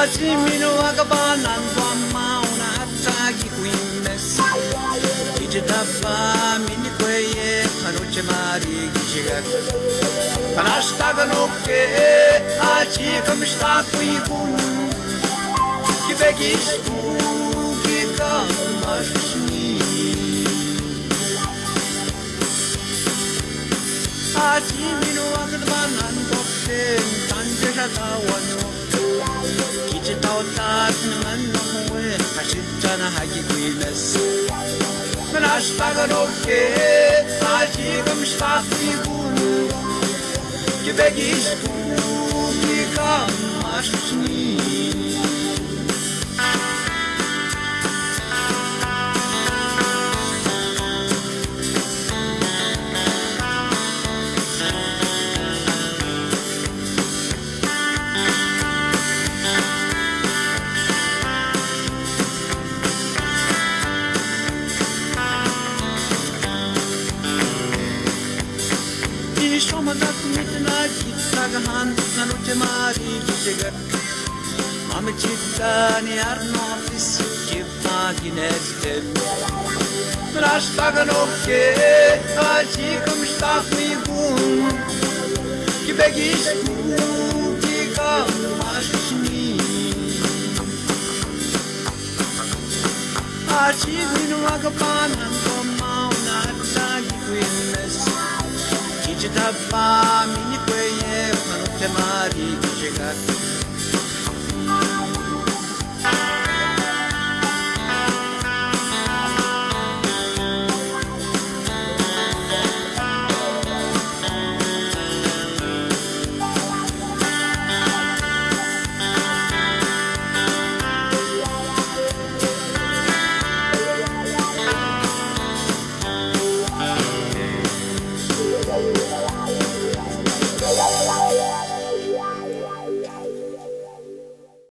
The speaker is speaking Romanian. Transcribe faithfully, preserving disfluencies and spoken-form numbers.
Asimino agabanan mauna atagi quimmes Ijitafa mini queye Hanuche mari gishigat Panashtaga nokke Achi kamishta quibun Kibegis kika mashni Asimino agabanan dokten Tanjashatawanyo Tautat naman namuwi Kasita na hagi kuilas Manashtaga noke Aji kamshtaki bulu Kibegis kuki kamashni Shomadat mitna kitagahan nanuche mari gishigat Mama chitta ni arnofis chitta ginested Rashtaga nokke aji kamshtaki bun Kibegis kuki kamashni Aji minu agapanan komauna tagi quilles Ijitapa mini queye Hanuche mari gishigat Thank you.